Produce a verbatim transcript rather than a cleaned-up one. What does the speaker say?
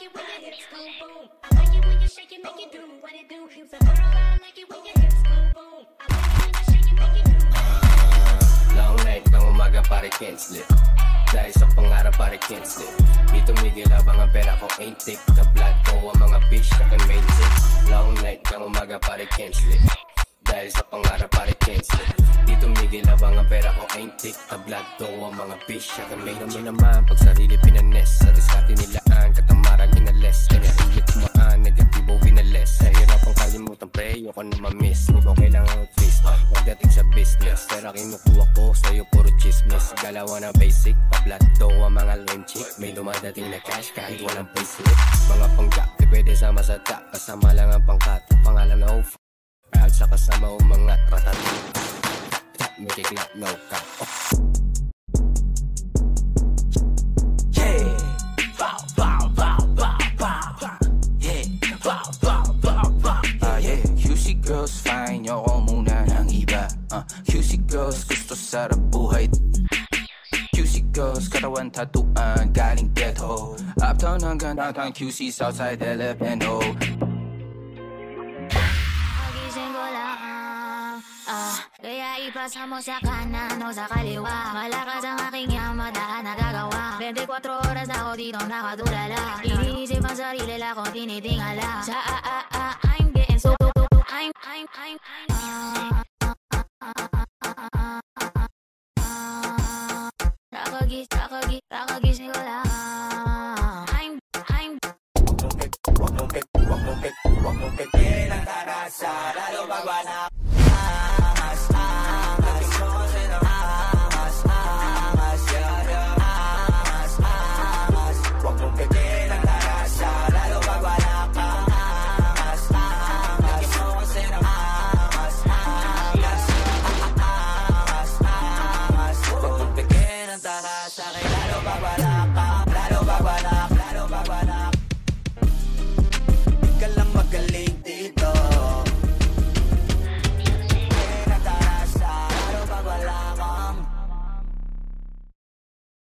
like it when your hips boom boom. I like it when you shake it, make it do what it do. You say, girl, I like it when your hips boom boom. I like it when you shake it, make it do. Long night ng umaga pare can't sleep. Dahil sa pangarap pare can't sleep. Di tumigil abang ang pera ko ain't thick. The blood ko ang mga bitch na kan main tick. Long night ng umaga pare can't sleep. Dahil sa pangarap pare can't sleep. Di tumigil abang ang pera ko ain't thick. The blood ko ang mga bitch na kan main tick. Naman pag sarili pinanes. Sa diskarte nilaan katamaran inales. Kanya hilit kumaan negatibo winales. Sa hirap ang kalimutan pre ayoko na mamiss. Di ba kailangan ang twist pagdating sa business. Pero kinukuha ko sa'yo puro chismis. Galawan na basic pablat do ang mga lame chick. May dumadating na cash kahit walang payslip. Mga pangka di pwede sama sa top. Kasama lang ang pangkat. Pangalan na oh proud sa kasama umangat ratat. Make it clap no cap. Yeah, bow bow bow bow bow. Yeah, bow bow bow bow. Ah yeah, Q C girls fine, yoko muna ng iba. Uh, Q C girls gusto sarap buhay. Q C girls katawan tatuan galing ghetto. Uptown hanggang downtown Q C Southside Filipino. Kaya ipasa mo sa kanan o sa kaliwa. Malakas ang aking yamadaan na gagawa. twenty-four oras ako dito nakatulala. Iniisip ang sarili lang kung tinitingala. Sa a a a I'm getting so so so I'm I'm I'm Rakagis, rakagis, rakagising ko